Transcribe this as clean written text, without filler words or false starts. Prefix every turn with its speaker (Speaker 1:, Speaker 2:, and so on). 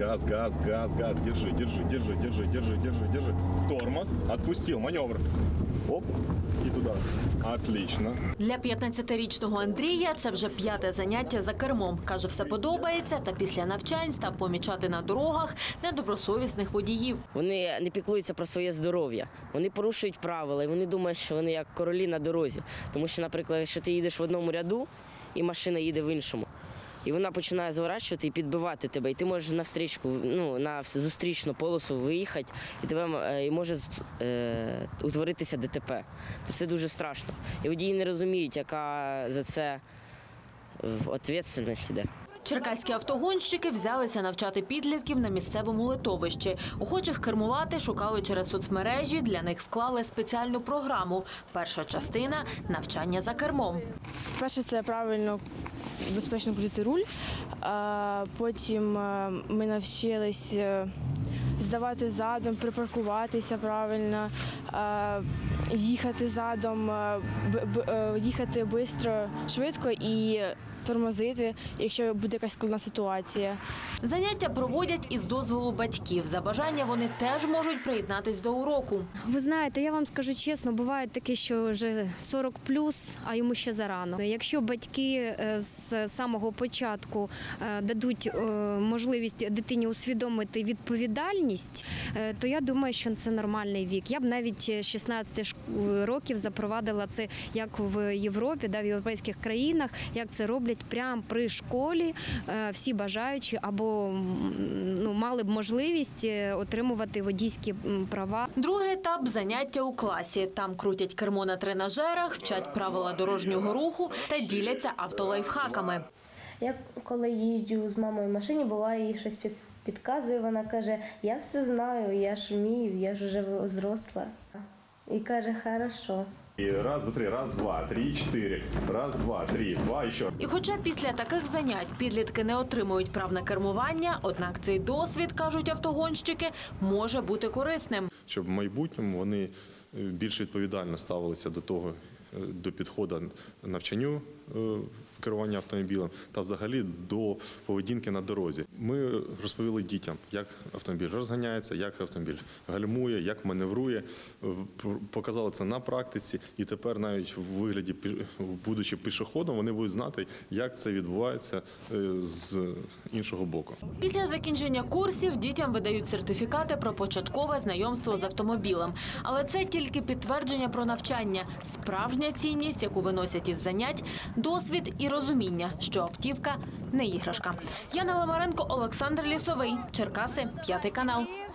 Speaker 1: газ, газ, газ, газ. Держи, держи, держи, держи, держи, держи, держи. Тормоз. Отпустил. Маневр. Оп. І туди. Отлично.
Speaker 2: Для 15-річного Андрія це вже 5-те заняття за кермом. Каже, все подобається, та після навчань став помічати на дорогах недобросовісних водіїв.
Speaker 3: Вони не піклуються про своє здоров'я. Вони порушують правила і вони думають, що вони як королі на дорозі. Тому що, наприклад, якщо ти їдеш в одному ряду і машина їде в іншому, і вона починає заворачувати і підбивати тебе, і ти можеш на зустрічну полосу виїхати, і тебе і може утворитися ДТП. То це дуже страшно. І водії не розуміють, яка за це відповідальність іде.
Speaker 2: Черкаські автогонщики взялися навчати підлітків на місцевому литовищі. Охочих кермувати шукали через соцмережі, для них склали спеціальну програму. Перша частина – навчання за кермом.
Speaker 4: Перше – це правильно, безпечно крутити руль. Потім ми навчились здавати задом, припаркуватися правильно, їхати задом, їхати швидко, швидко і тормозити, якщо буде якась складна ситуація.
Speaker 2: Заняття проводять із дозволу батьків. За бажання вони теж можуть приєднатись до уроку.
Speaker 5: Ви знаєте, я вам скажу чесно, буває таке, що вже 40+, а йому ще зарано. Якщо батьки з самого початку дадуть можливість дитині усвідомити відповідальність, то я думаю, що це нормальний вік. Я б навіть 16 років запровадила це як в Європі, в європейських країнах, як це роблять прямо при школі. Всі бажаючі або мали б можливість отримувати водійські права.
Speaker 2: Другий етап – заняття у класі. Там крутять кермо на тренажерах, вчать правила дорожнього руху та діляться автолайфхаками.
Speaker 6: Я коли їжджу з мамою в машині, буває, їй щось підказує, вона каже, я все знаю, я ж вмію, я ж вже взросла. І каже, хорошо.
Speaker 1: І раз, быстрее, раз, два, три, чотири. Раз, два, три, два, ще.
Speaker 2: І хоча після таких занять підлітки не отримують прав на кермування, однак цей досвід, кажуть автогонщики, може бути корисним.
Speaker 1: Щоб в майбутньому вони більш відповідально ставилися до підходу навчанню керування автомобілем та взагалі до поведінки на дорозі. Ми розповіли дітям, як автомобіль розганяється, як автомобіль гальмує, як маневрує. Показали це на практиці і тепер навіть в вигляді, будучи пішоходом, вони будуть знати, як це відбувається з іншого боку.
Speaker 2: Після закінчення курсів дітям видають сертифікати про початкове знайомство з автомобілем. Але це тільки підтвердження про навчання. Справжня цінність, яку виносять із занять – досвід і розуміння, що автівка не іграшка. Яна Ламаренко, Олександр Лісовий, Черкаси, 5 канал.